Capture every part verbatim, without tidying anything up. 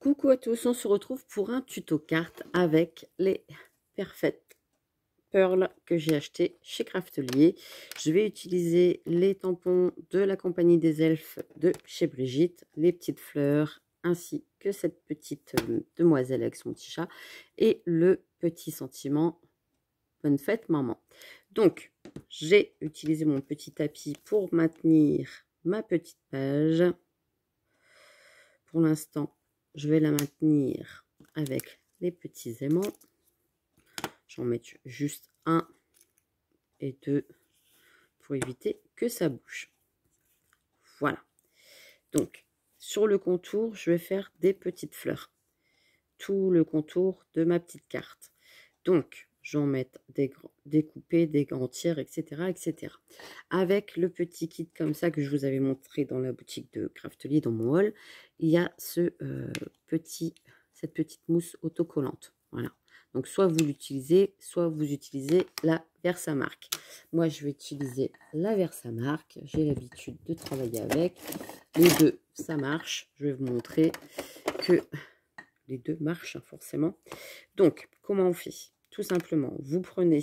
Coucou à tous, on se retrouve pour un tuto carte avec les Perfect Pearl que j'ai acheté chez Craftelier. Je vais utiliser les tampons de la compagnie des elfes de chez Brigitte, les petites fleurs, ainsi que cette petite demoiselle avec son petit chat et le petit sentiment bonne fête maman. Donc, j'ai utilisé mon petit tapis pour maintenir ma petite page. Pour l'instant, je vais la maintenir avec les petits aimants. J'en mets juste un et deux pour éviter que ça bouge. Voilà. Donc, sur le contour, je vais faire des petites fleurs. Tout le contour de ma petite carte. Donc, j'en mets des découpés, des entières, et cetera, et cetera. Avec le petit kit comme ça que je vous avais montré dans la boutique de Craftelier, dans mon haul, il y a ce euh, petit, cette petite mousse autocollante. Voilà. Donc, soit vous l'utilisez, soit vous utilisez la Versamark. Moi, je vais utiliser la Versamark. J'ai l'habitude de travailler avec. Les deux, ça marche. Je vais vous montrer que les deux marchent forcément. Donc, comment on fait? Tout simplement, vous prenez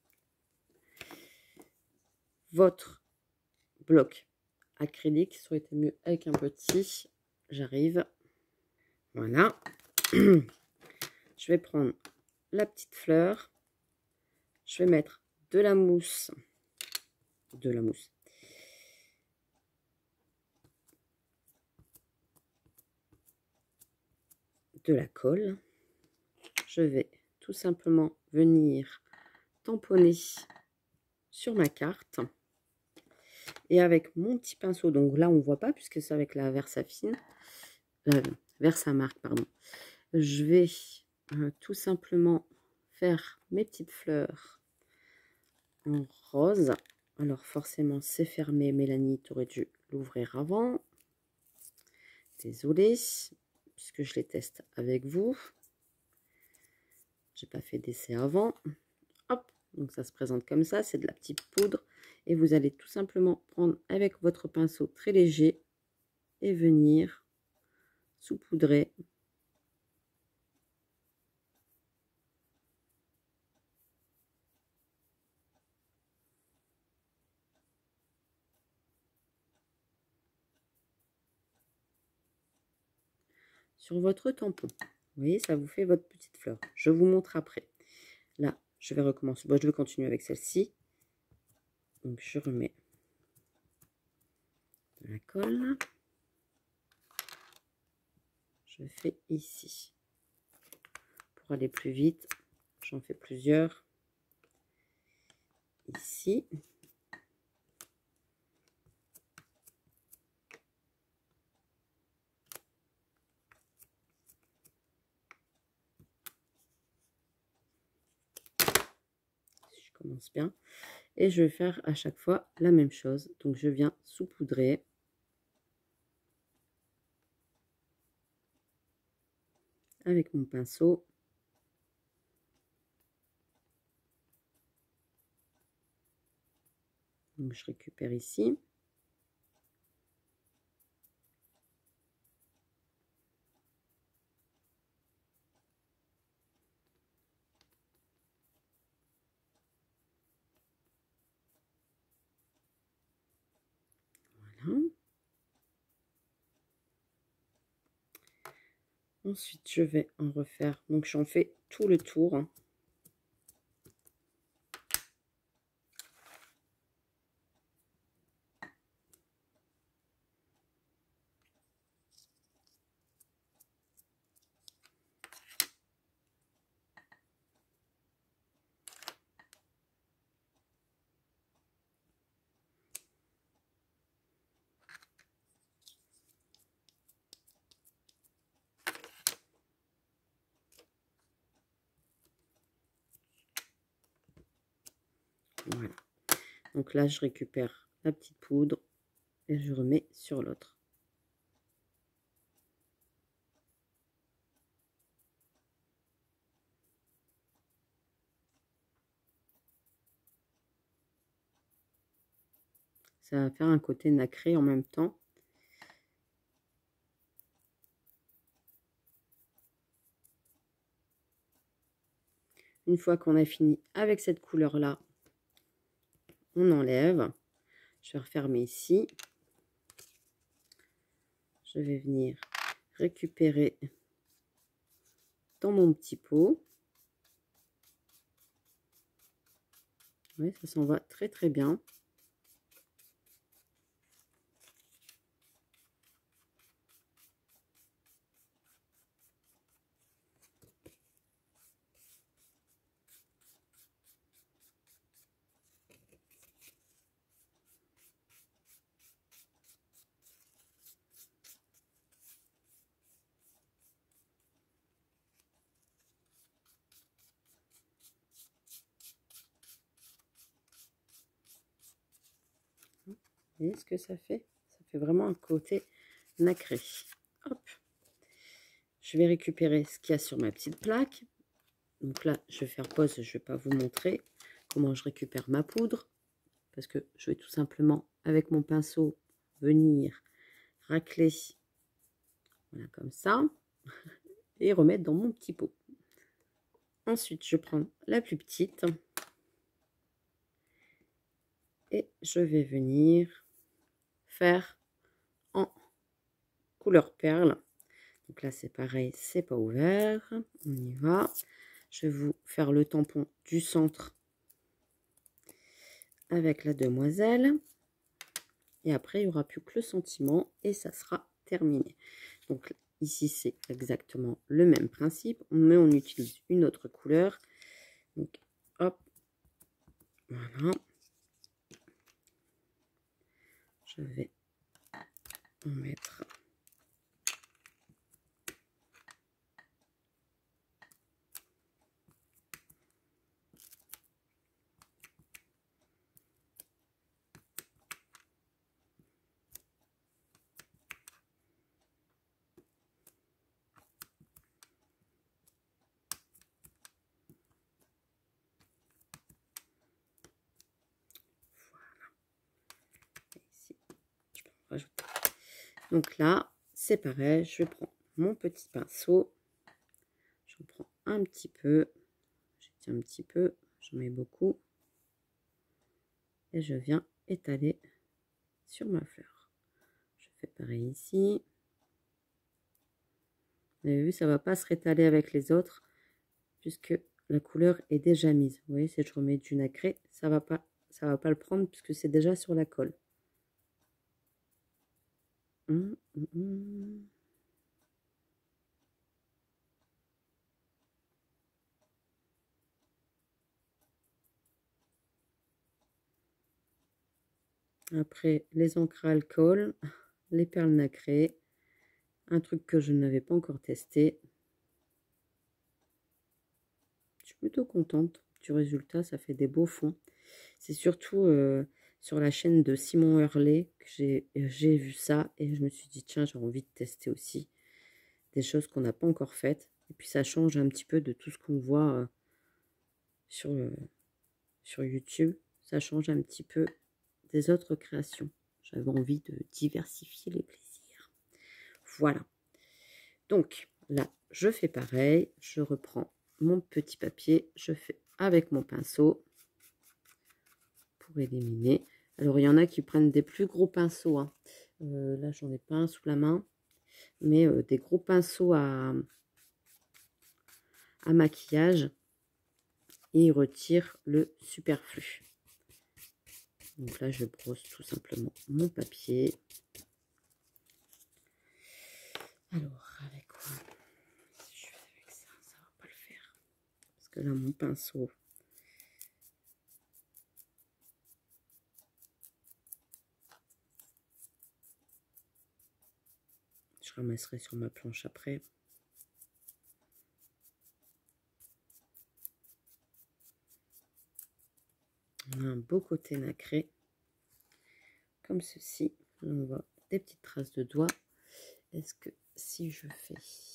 votre bloc acrylique. Ça aurait été mieux avec un petit. J'arrive. Voilà. Je vais prendre la petite fleur. Je vais mettre de la mousse. De la mousse. De la colle. Je vais tout simplement venir tamponner sur ma carte. Et avec mon petit pinceau, donc là on ne voit pas puisque c'est avec la Versafine, la Versamark, pardon. Je vais euh, tout simplement faire mes petites fleurs en rose. Alors forcément c'est fermé, Mélanie, tu aurais dû l'ouvrir avant. Désolée, puisque je les teste avec vous. J'ai pas fait d'essai avant. Hop, donc ça se présente comme ça, c'est de la petite poudre. Et vous allez tout simplement prendre avec votre pinceau très léger et venir saupoudrer sur votre tampon. Vous voyez, ça vous fait votre petite fleur. Je vous montre après. Là, je vais recommencer. Bon, je vais continuer avec celle-ci. Donc, je remets de la colle. Je fais ici. Pour aller plus vite, j'en fais plusieurs. Ici. Je commence bien. Et je vais faire à chaque fois la même chose. Donc, je viens saupoudrer. Avec mon pinceau. Donc, je récupère ici. Voilà. Ensuite, je vais en refaire. Donc, j'en fais tout le tour. Hein. Voilà. Donc là, je récupère la petite poudre et je remets sur l'autre. Ça va faire un côté nacré en même temps. Une fois qu'on a fini avec cette couleur-là, on enlève. Je vais refermer ici. Je vais venir récupérer dans mon petit pot. Oui, ça s'en va très très bien. Vous voyez ce que ça fait? Ça fait vraiment un côté nacré. Hop. Je vais récupérer ce qu'il y a sur ma petite plaque. Donc là, je vais faire pause. Je ne vais pas vous montrer comment je récupère ma poudre. Parce que je vais tout simplement, avec mon pinceau, venir racler. Voilà, comme ça. Et remettre dans mon petit pot. Ensuite, je prends la plus petite. Et je vais venir faire en couleur perle. Donc là, c'est pareil, c'est pas ouvert. On y va. Je vais vous faire le tampon du centre avec la demoiselle. Et après, il n'y aura plus que le sentiment et ça sera terminé. Donc ici, c'est exactement le même principe, mais on utilise une autre couleur. Donc, hop, voilà. Je vais en mettre... Rajouter. Donc là, c'est pareil, je prends mon petit pinceau, j'en prends un petit peu, j'étire un petit peu, j'en mets beaucoup, et je viens étaler sur ma fleur. Je fais pareil ici. Vous avez vu, ça ne va pas se rétaler avec les autres, puisque la couleur est déjà mise. Vous voyez, si je remets du nacré, ça ne va pas, ça va pas le prendre, puisque c'est déjà sur la colle. Hum, hum, hum. Après, les encres à alcool, les perles nacrées, un truc que je n'avais pas encore testé. Je suis plutôt contente du résultat, ça fait des beaux fonds. C'est surtout euh, sur la chaîne de Simon Hurley que j'ai vu ça et je me suis dit tiens, j'ai envie de tester aussi des choses qu'on n'a pas encore faites. Et puis ça change un petit peu de tout ce qu'on voit euh, sur, euh, sur YouTube. Ça change un petit peu des autres créations. J'avais envie de diversifier les plaisirs. Voilà. Donc là, je fais pareil. Je reprends mon petit papier. Je fais avec mon pinceau pour éliminer. Alors, il y en a qui prennent des plus gros pinceaux. Hein. Euh, là, j'en ai pas un sous la main. Mais euh, des gros pinceaux à, à maquillage. Et ils retirent le superflu. Donc là, je brosse tout simplement mon papier. Alors, avec quoi? Si je fais avec ça, ça va pas le faire. Parce que là, mon pinceau, je ramasserai sur ma planche après. On a un beau côté nacré, comme ceci. Là, on voit des petites traces de doigts. Est-ce que si je fais...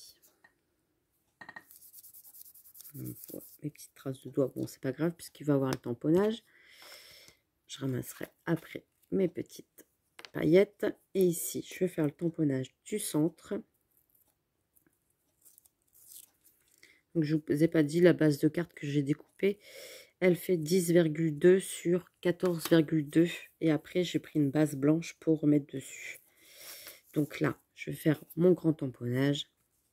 On voit mes petites traces de doigts. Bon, c'est pas grave puisqu'il va avoir le tamponnage. Je ramasserai après mes petites paillettes. Et ici, je vais faire le tamponnage du centre. Donc, je ne vous ai pas dit, la base de carte que j'ai découpée, elle fait dix virgule deux sur quatorze virgule deux. Et après, j'ai pris une base blanche pour remettre dessus. Donc là, je vais faire mon grand tamponnage.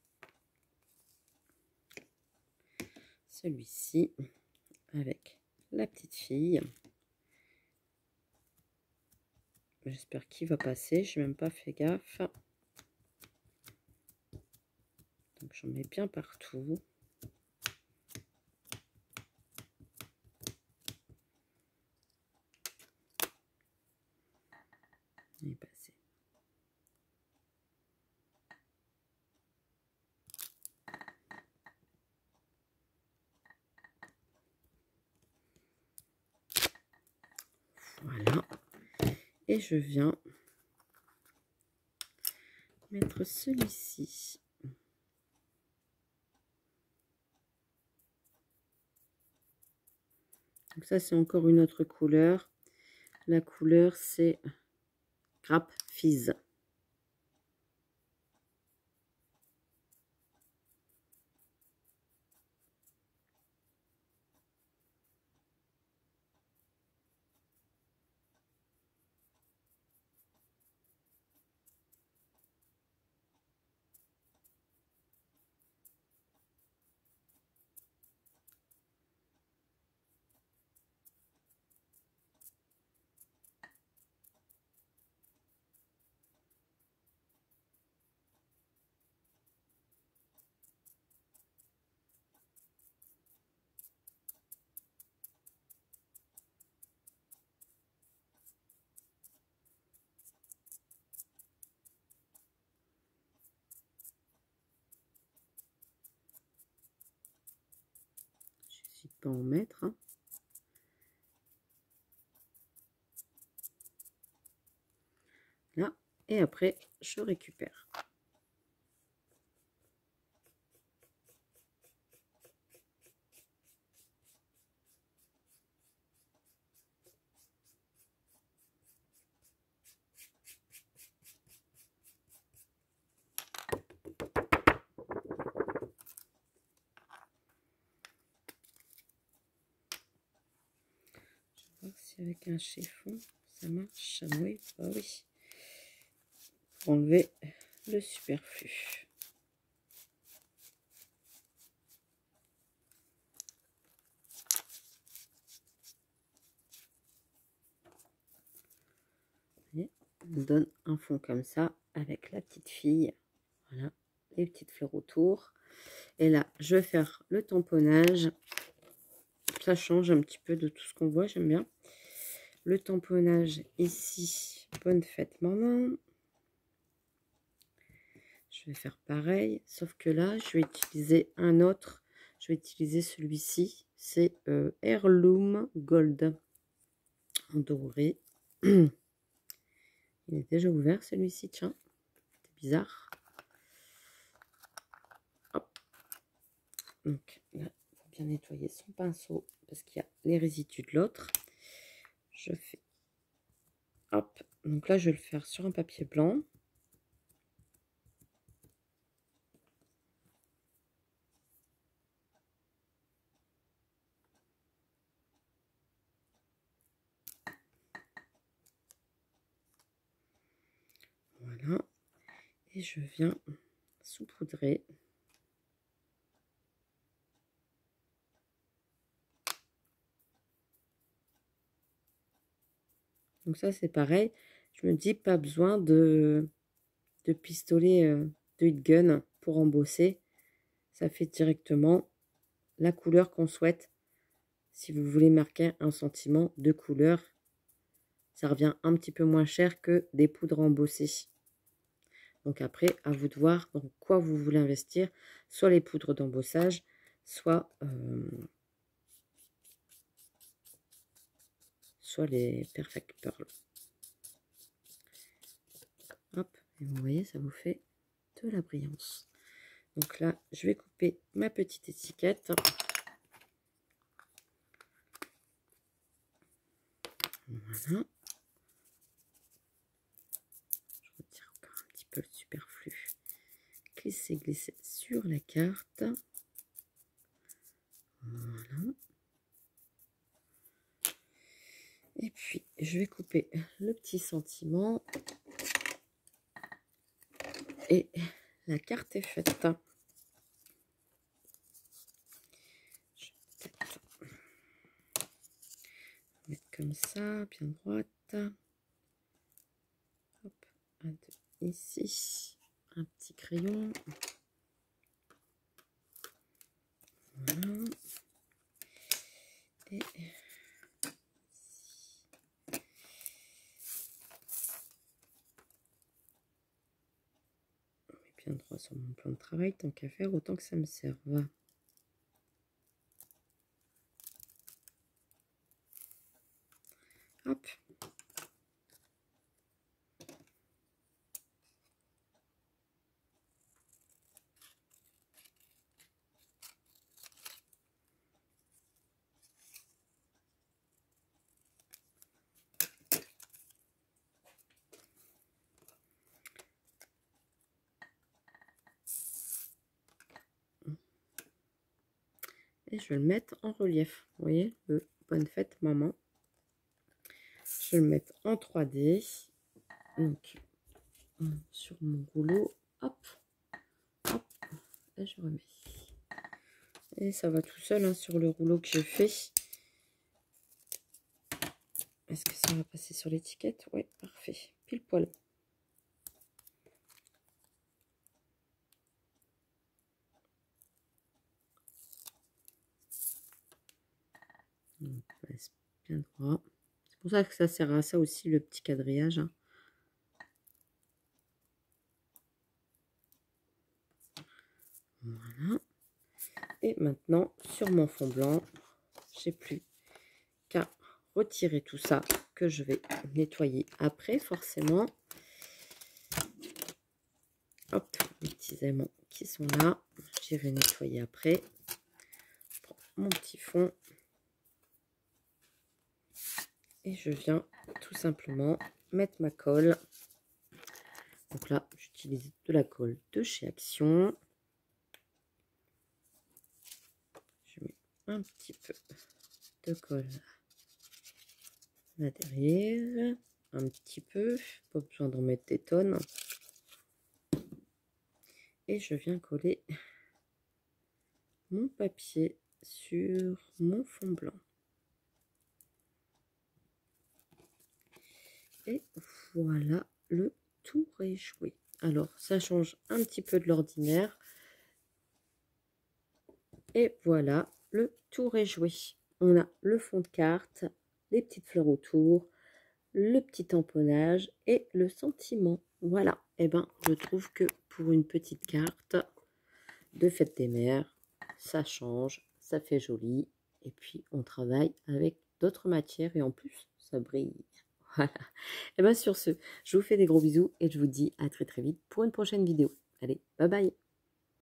Celui-ci, avec la petite fille. J'espère qu'il va passer. Je n'ai même pas fait gaffe. Donc j'en mets bien partout. Il est passé. Voilà. Et je viens mettre celui-ci. Donc ça, c'est encore une autre couleur. La couleur, c'est Grappe Fizz. J'hésite pas à en mettre. Hein. Là. Et après, je récupère. Si avec un chiffon ça marche. Oui, bah oui. Pour enlever le superflu. Et on donne un fond comme ça avec la petite fille. Voilà, les petites fleurs autour. Et là, je vais faire le tamponnage. Ça change un petit peu de tout ce qu'on voit, j'aime bien. Le tamponnage ici, bonne fête maman. Je vais faire pareil, sauf que là, je vais utiliser un autre. Je vais utiliser celui-ci, c'est euh, Heirloom Gold en doré. Il est déjà ouvert celui-ci, tiens, c'est bizarre. Hop. Donc là, il faut bien nettoyer son pinceau parce qu'il y a les résidus de l'autre. Je fais, hop, donc là je vais le faire sur un papier blanc. Voilà, et je viens saupoudrer. Donc ça c'est pareil, je me dis pas besoin de, de pistolet euh, de heat gun pour embosser. Ça fait directement la couleur qu'on souhaite. Si vous voulez marquer un sentiment de couleur, ça revient un petit peu moins cher que des poudres embossées. Donc après, à vous de voir dans quoi vous voulez investir, soit les poudres d'embossage, soit, euh, soit les Perfect Pearl. Hop, et vous voyez, ça vous fait de la brillance. Donc là, je vais couper ma petite étiquette. Voilà. Je retire encore un petit peu le superflu. Glisser, glisser sur la carte. Voilà. Et puis, je vais couper le petit sentiment. Et la carte est faite. Je vais peut-être mettre comme ça, bien droite. Hop, un, deux, ici. Un petit crayon. Voilà. Et ici. On met bien droit sur mon plan de travail, tant qu'à faire, autant que ça me serve. Hop. Et je vais le mettre en relief. Vous voyez, le bonne fête maman. Je vais le mettre en trois D. Donc, sur mon rouleau. Hop. Hop. Et je remets. Et ça va tout seul hein, sur le rouleau que j'ai fait. Est-ce que ça va passer sur l'étiquette? Oui, parfait. Pile poil. On place bien droit. C'est pour ça que ça sert à ça aussi, le petit quadrillage. Hein. Voilà. Et maintenant, sur mon fond blanc, j'ai plus qu'à retirer tout ça que je vais nettoyer après, forcément. Hop, les petits aimants qui sont là. J'irai nettoyer après. Je prends mon petit fond. Et je viens tout simplement mettre ma colle. Donc là, j'utilise de la colle de chez Action. Je mets un petit peu de colle là derrière. Un petit peu. Pas besoin d'en mettre des tonnes. Et je viens coller mon papier sur mon fond blanc. Et voilà, le tour est joué. Alors, ça change un petit peu de l'ordinaire. Et voilà, le tour est joué. On a le fond de carte, les petites fleurs autour, le petit tamponnage et le sentiment. Voilà, et eh ben, je trouve que pour une petite carte de fête des mères, ça change, ça fait joli. Et puis, on travaille avec d'autres matières et en plus, ça brille. Voilà. Et bien sur ce, je vous fais des gros bisous et je vous dis à très très vite pour une prochaine vidéo. Allez, bye bye.